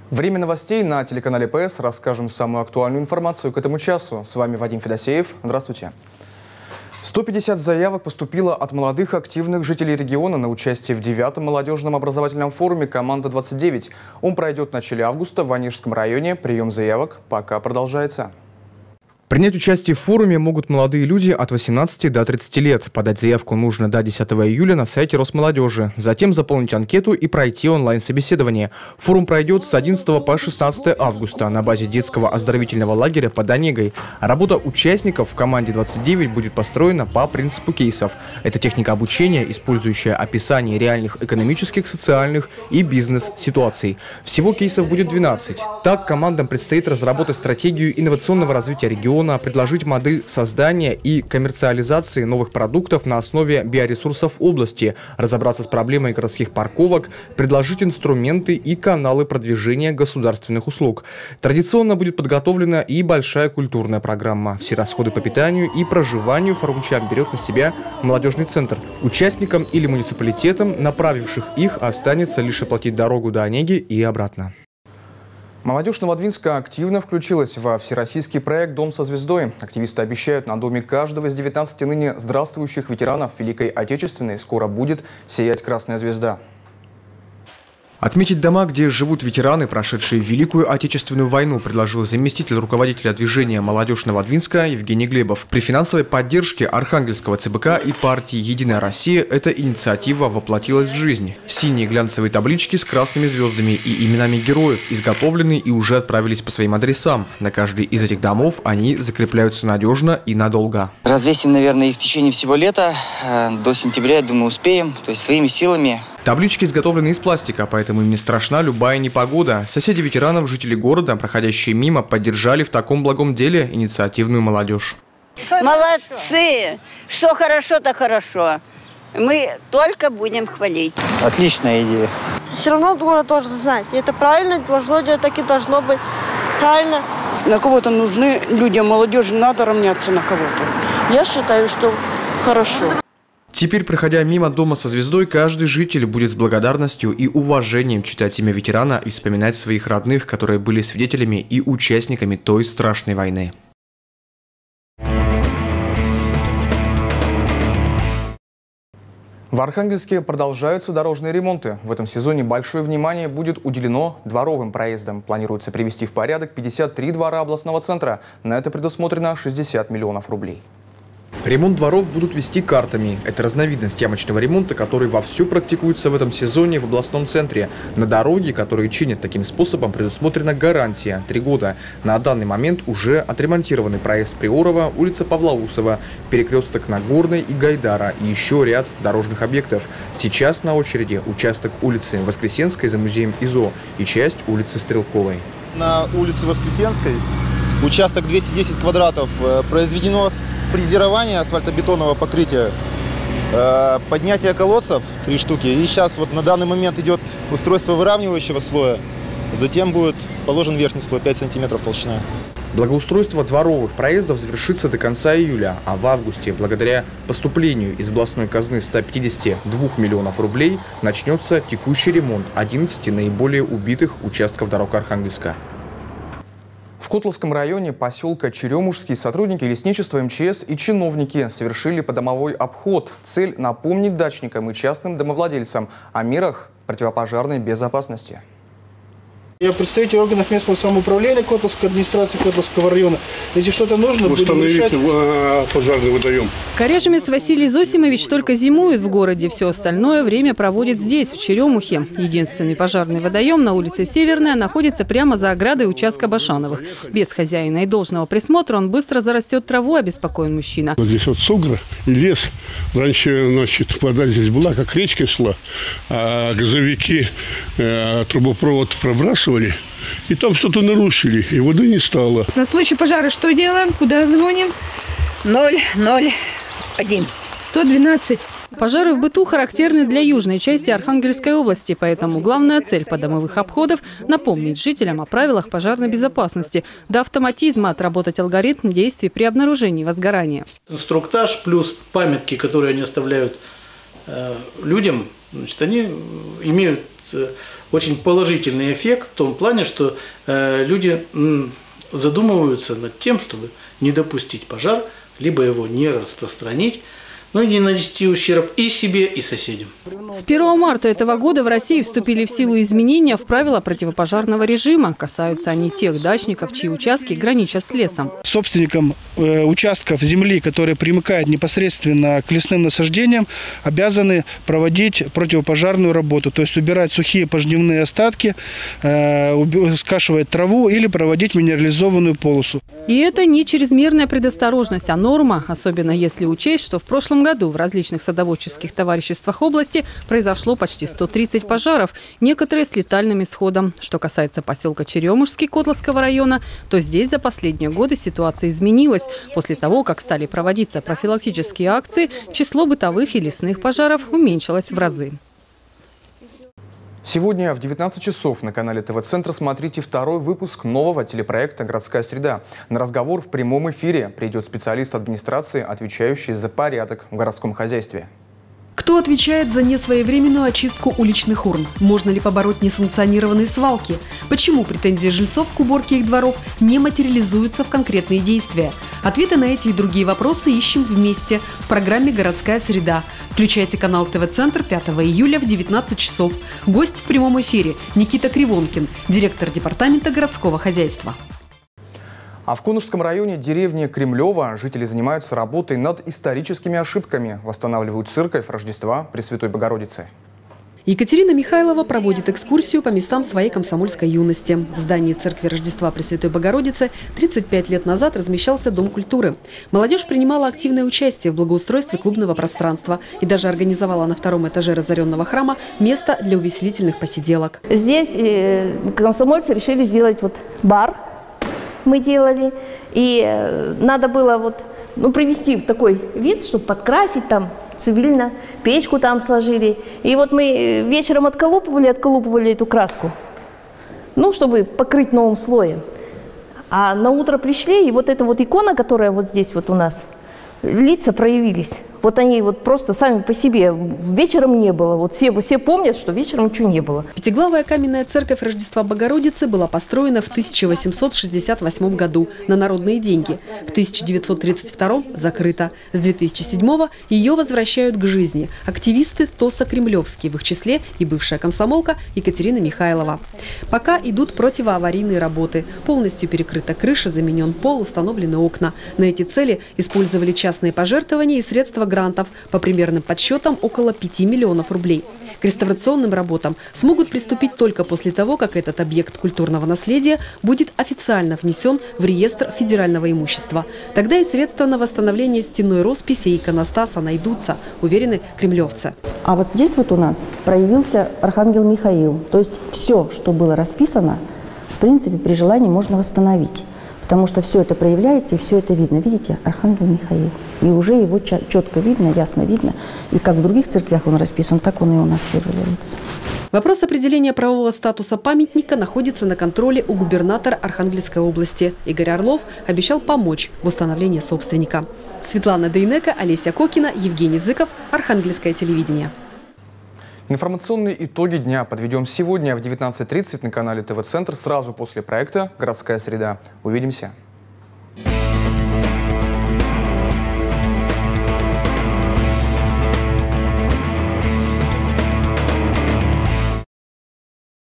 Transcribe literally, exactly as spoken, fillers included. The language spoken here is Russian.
Время новостей на телеканале ПС. Расскажем самую актуальную информацию к этому часу. С вами Вадим Федосеев. Здравствуйте. сто пятьдесят заявок поступило от молодых активных жителей региона на участие в девятом молодежном образовательном форуме «Команда двадцать девять». Он пройдет в начале августа в Онежском районе. Прием заявок пока продолжается. Принять участие в форуме могут молодые люди от восемнадцати до тридцати лет. Подать заявку нужно до десятого июля на сайте Росмолодежи. Затем заполнить анкету и пройти онлайн-собеседование. Форум пройдет с одиннадцатого по шестнадцатое августа на базе детского оздоровительного лагеря под Онегой. Работа участников в команде двадцать девять будет построена по принципу кейсов. Это техника обучения, использующая описание реальных экономических, социальных и бизнес-ситуаций. Всего кейсов будет двенадцать. Так, командам предстоит разработать стратегию инновационного развития региона, предложить модель создания и коммерциализации новых продуктов на основе биоресурсов области, разобраться с проблемой городских парковок, предложить инструменты и каналы продвижения государственных услуг. Традиционно будет подготовлена и большая культурная программа. Все расходы по питанию и проживанию форумчан берет на себя молодежный центр. Участникам или муниципалитетам, направивших их, останется лишь оплатить дорогу до Онеги и обратно. Молодежь Новодвинска активно включилась во всероссийский проект «Дом со звездой». Активисты обещают, на доме каждого из девятнадцати ныне здравствующих ветеранов Великой Отечественной скоро будет сиять красная звезда. Отметить дома, где живут ветераны, прошедшие Великую Отечественную войну, предложил заместитель руководителя движения «Молодежь Новодвинска» Евгений Глебов. При финансовой поддержке Архангельского ЦБК и партии «Единая Россия» эта инициатива воплотилась в жизнь. Синие глянцевые таблички с красными звездами и именами героев изготовлены и уже отправились по своим адресам. На каждый из этих домов они закрепляются надежно и надолго. Развесим, наверное, и в течение всего лета. До сентября, я думаю, успеем, то есть своими силами. Таблички изготовлены из пластика, поэтому им не страшна любая непогода. Соседи ветеранов, жители города, проходящие мимо, поддержали в таком благом деле инициативную молодежь. Молодцы! Что хорошо, то хорошо. Мы только будем хвалить. Отличная идея. Все равно город должен знать. И это правильно, должно делать, так и должно быть. Правильно. На кого-то нужны люди, молодежи надо равняться на кого-то. Я считаю, что хорошо. Теперь, проходя мимо дома со звездой, каждый житель будет с благодарностью и уважением читать имя ветерана и вспоминать своих родных, которые были свидетелями и участниками той страшной войны. В Архангельске продолжаются дорожные ремонты. В этом сезоне большое внимание будет уделено дворовым проездам. Планируется привести в порядок пятьдесят три двора областного центра. На это предусмотрено шестьдесят миллионов рублей. Ремонт дворов будут вести картами. Это разновидность ямочного ремонта, который вовсю практикуется в этом сезоне в областном центре. На дороги, которые чинят таким способом, предусмотрена гарантия – три года. На данный момент уже отремонтированы проезд Приорова, улица Павлоусова, перекресток Нагорной и Гайдара и еще ряд дорожных объектов. Сейчас на очереди участок улицы Воскресенской за музеем ИЗО и часть улицы Стрелковой. На улице Воскресенской участок двести десять квадратов, произведено фрезерование асфальтобетонного покрытия, поднятие колодцев три штуки. И сейчас вот на данный момент идет устройство выравнивающего слоя, затем будет положен верхний слой пять сантиметров толщина. Благоустройство дворовых проездов завершится до конца июля, а в августе, благодаря поступлению из областной казны ста пятидесяти двух миллионов рублей, начнется текущий ремонт одиннадцати наиболее убитых участков дорог Архангельска. В Котловском районе поселка Черемушский сотрудники лесничества, МЧС и чиновники совершили подомовой обход. Цель – напомнить дачникам и частным домовладельцам о мерах противопожарной безопасности. Я представитель органов местного самоуправления Котловской администрации Котловского района. Если что-то нужно, будем решать. Пожарный водоем. Коряжемец Василий Зосимович только зимует в городе. Все остальное время проводит здесь, в Черемухе. Единственный пожарный водоем на улице Северная находится прямо за оградой участка Башановых. Без хозяина и должного присмотра он быстро зарастет травой, обеспокоен мужчина. Вот здесь вот сугра и лес. Раньше, значит, вода здесь была, как речка шла, а газовики э, трубопровод пробрасывали. И там что-то нарушили, и воды не стало. На случай пожара что делаем? Куда звоним? ноль ноль один. сто двенадцать. Пожары в быту характерны для южной части Архангельской области, поэтому главная цель подомовых обходов – напомнить жителям о правилах пожарной безопасности, до автоматизма отработать алгоритм действий при обнаружении возгорания. Инструктаж плюс памятки, которые они оставляют э, людям, значит, они имеют очень положительный эффект в том плане, что э, люди м, задумываются над тем, чтобы не допустить пожар, либо его не распространить, но и не нанести ущерб и себе, и соседям. С первого марта этого года в России вступили в силу изменения в правила противопожарного режима. Касаются они тех дачников, чьи участки граничат с лесом. Собственникам э, участков земли, которые примыкают непосредственно к лесным насаждениям, обязаны проводить противопожарную работу, то есть убирать сухие пожнивные остатки, э, скашивать траву или проводить минерализованную полосу. И это не чрезмерная предосторожность, а норма, особенно если учесть, что в прошлом году в различных садоводческих товариществах области произошло почти сто тридцать пожаров, некоторые с летальным исходом. Что касается поселка Черемушский Котловского района, то здесь за последние годы ситуация изменилась. После того, как стали проводиться профилактические акции, число бытовых и лесных пожаров уменьшилось в разы. Сегодня в девятнадцать часов на канале ТВ-центр смотрите второй выпуск нового телепроекта «Городская среда». На разговор в прямом эфире придет специалист администрации, отвечающий за порядок в городском хозяйстве. Кто отвечает за несвоевременную очистку уличных урн? Можно ли побороть несанкционированные свалки? Почему претензии жильцов к уборке их дворов не материализуются в конкретные действия? Ответы на эти и другие вопросы ищем вместе в программе «Городская среда». Включайте канал ТВ-центр пятого июля в девятнадцать часов. Гость в прямом эфире Никита Кривонкин, директор департамента городского хозяйства. А в Конышском районе деревни Кремлева жители занимаются работой над историческими ошибками, восстанавливают церковь Рождества Пресвятой Богородицы. Екатерина Михайлова проводит экскурсию по местам своей комсомольской юности. В здании церкви Рождества Пресвятой Богородицы тридцать пять лет назад размещался Дом культуры. Молодежь принимала активное участие в благоустройстве клубного пространства и даже организовала на втором этаже разоренного храма место для увеселительных посиделок. Здесь э, комсомольцы решили сделать вот бар. Мы делали, и надо было вот, ну, привести в такой вид, чтобы подкрасить там цивильно, печку там сложили. И вот мы вечером отколупывали, отколупывали эту краску, ну, чтобы покрыть новым слоем. А на утро пришли, и вот эта вот икона, которая вот здесь вот у нас, лица проявились. Вот они вот просто сами по себе, вечером не было. Вот все, все помнят, что вечером ничего не было. Пятиглавая каменная церковь Рождества Богородицы была построена в тысяча восемьсот шестьдесят восьмом году на народные деньги. В тысяча девятьсот тридцать втором закрыта. С две тысячи седьмого ее возвращают к жизни активисты ТОСа «Кремлевский», в их числе и бывшая комсомолка Екатерина Михайлова. Пока идут противоаварийные работы. Полностью перекрыта крыша, заменен пол, установлены окна. На эти цели использовали частные пожертвования и средства грантов, по примерным подсчетам около пяти миллионов рублей. К реставрационным работам смогут приступить только после того, как этот объект культурного наследия будет официально внесен в реестр федерального имущества. Тогда и средства на восстановление стенной росписи и иконостаса найдутся, уверены кремлевцы. А вот здесь вот у нас проявился Архангел Михаил. То есть все, что было расписано, в принципе, при желании можно восстановить. Потому что все это проявляется и все это видно. Видите, Архангел Михаил. И уже его четко видно, ясно видно. И как в других церквях он расписан, так он и у нас проявляется. Вопрос определения правового статуса памятника находится на контроле у губернатора Архангельской области. Игорь Орлов обещал помочь в установлении собственника. Светлана Дейнека, Олеся Кокина, Евгений Зыков, Архангельское телевидение. Информационные итоги дня подведем сегодня в девятнадцать тридцать на канале ТВ-центр сразу после проекта «Городская среда». Увидимся.